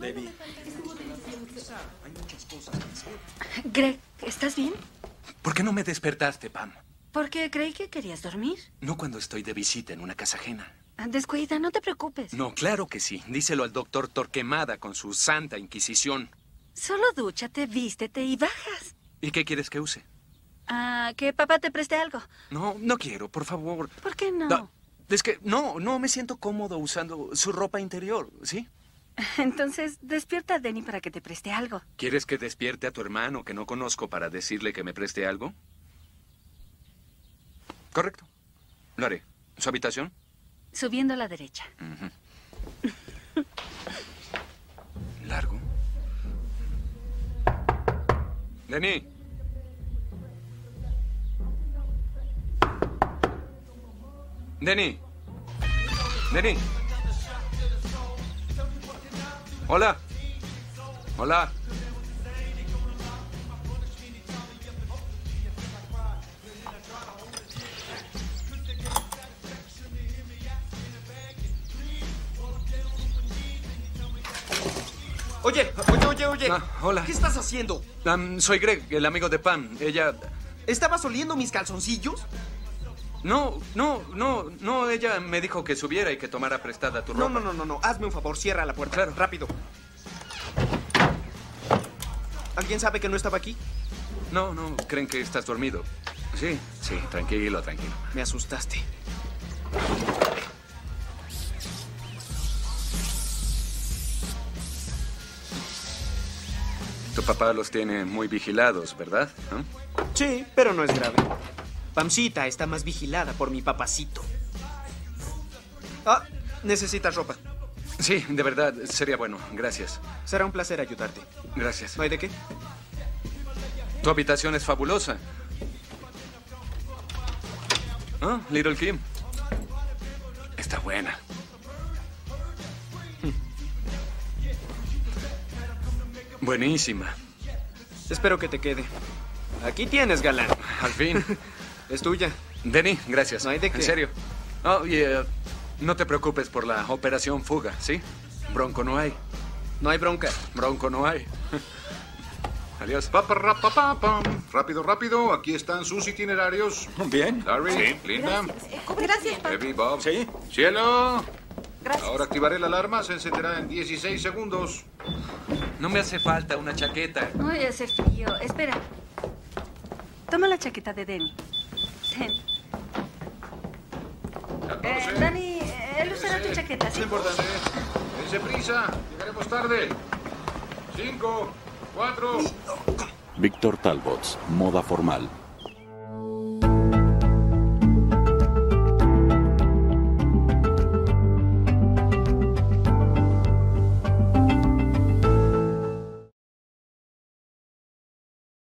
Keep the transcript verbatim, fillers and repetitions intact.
Debbie. Greg, ¿estás bien? ¿Por qué no me despertaste, Pam? Porque creí que querías dormir. No cuando estoy de visita en una casa ajena. Descuida, no te preocupes. No, claro que sí. Díselo al doctor Torquemada con su santa inquisición. Solo dúchate, vístete y bajas. ¿Y qué quieres que use? Ah, que papá te preste algo. No, no quiero, por favor. ¿Por qué no? No, es que no, no me siento cómodo usando su ropa interior, ¿sí? Entonces, despierta a Denny para que te preste algo. ¿Quieres que despierte a tu hermano que no conozco para decirle que me preste algo? Correcto. Lo haré. ¿Su habitación? Subiendo a la derecha. Uh-huh. ¿Largo? Denny. Denny. Denny. Hola. Hola. Oye, oye, oye, oye. Ah, hola. ¿Qué estás haciendo? Um, soy Greg, el amigo de Pam. Ella... ¿Estabas oliendo mis calzoncillos? No, no, no, no. Ella me dijo que subiera y que tomara prestada tu ropa. No, no, no, no, no. Hazme un favor, cierra la puerta. Claro. Rápido. ¿Alguien sabe que no estaba aquí? No, no. ¿Creen que estás dormido? Sí, sí. Tranquilo, tranquilo. Me asustaste. Tu papá los tiene muy vigilados, ¿verdad? ¿No? Sí, pero no es grave. Pamcita está más vigilada por mi papacito. Ah, necesitas ropa. Sí, de verdad, sería bueno. Gracias. Será un placer ayudarte. Gracias. ¿No hay de qué? Tu habitación es fabulosa. Ah, Little Kim. Está buena. Buenísima. Espero que te quede. Aquí tienes, galán. Al fin. Es tuya. Denny, gracias. No hay de qué. En serio. Oh, y eh, no te preocupes por la operación fuga, ¿sí? Bronco no hay. No hay bronca. Bronco no hay. Adiós. Pa, pa, ra, pa, pa, pam. Rápido, rápido. Aquí están sus itinerarios. Bien. Larry, Sí. Linda, Gracias, papá. Debbie, Bob. Sí. Cielo. Gracias. Ahora activaré la alarma. Se encenderá en dieciséis segundos. No me hace falta una chaqueta. Hoy hace frío. Espera. Toma la chaqueta de Denny. Ten. Eh, catorce. Danny, él usará tu chaqueta, No ¿sí? importa, ¿eh? Dense prisa. Llegaremos tarde. Cinco, cuatro. Víctor Talbot, moda formal.